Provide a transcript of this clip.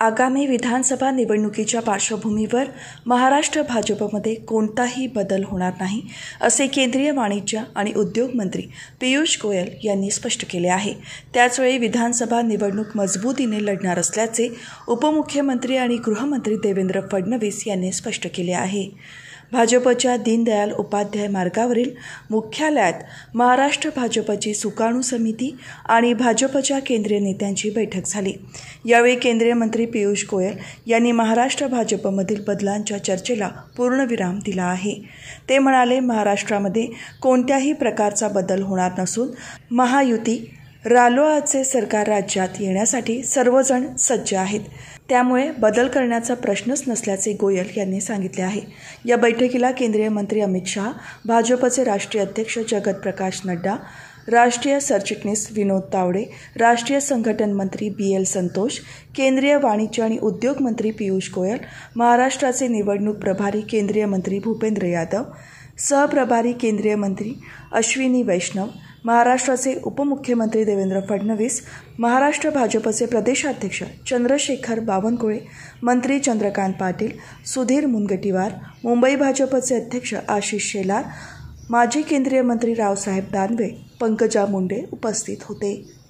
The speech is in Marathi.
आगामी विधानसभा निवडणुकीच्या पार्श्वभूमीवर महाराष्ट्र भाजपमध्ये कोणताही बदल होणार नाही, असे केंद्रीय वाणिज्य आणि उद्योग मंत्री पियुष गोयल यांनी स्पष्ट केले आहे। त्याचवेळी विधानसभा निवडणूक मजबूतीने लढणार असल्याचे उपमुख्यमंत्री आणि गृहमंत्री देवेंद्र फडणवीस यांनी स्पष्ट केले आहे। भाजपच्या दीनदयाल उपाध्याय मार्गावरील मुख्यालयात महाराष्ट्र भाजपची सुकाणू समिती आणि भाजपच्या केंद्रीय नेत्यांची बैठक झाली। यावेळी केंद्रीय मंत्री पियुष गोयल यांनी महाराष्ट्र भाजपमधील बदलांच्या चर्चेला पूर्णविराम दिला आहे। ते म्हणाले, महाराष्ट्रामध्ये कोणत्याही प्रकारचा बदल होणार नसून महायुती रालोआचे सरकार राज्यात येण्यासाठी सर्वजण सज्ज आहेत, त्यामुळे बदल करण्याचा प्रश्नच नसल्याचे गोयल यांनी सांगितले आहे। या बैठकीला केंद्रीय मंत्री अमित शहा, भाजपचे राष्ट्रीय अध्यक्ष जगत प्रकाश नड्डा, राष्ट्रीय सरचिटणीस विनोद तावडे, राष्ट्रीय संघटन मंत्री BL संतोष, केंद्रीय वाणिज्य आणि उद्योग मंत्री पियुष गोयल, महाराष्ट्राचे निवडणूक प्रभारी केंद्रीय मंत्री भूपेंद्र यादव, सहप्रभारी केंद्रीय मंत्री अश्विनी वैष्णव, महाराष्ट्राचे उपमुख्यमंत्री देवेंद्र फडणवीस, महाराष्ट्र भाजपचे प्रदेशाध्यक्ष चंद्रशेखर बावनकुळे, मंत्री चंद्रकांत पाटील, सुधीर मुनगंटीवार, मुंबई भाजपचे अध्यक्ष आशिष शेलार, माजी केंद्रीय मंत्री रावसाहेब दानवे, पंकजा मुंडे उपस्थित होते।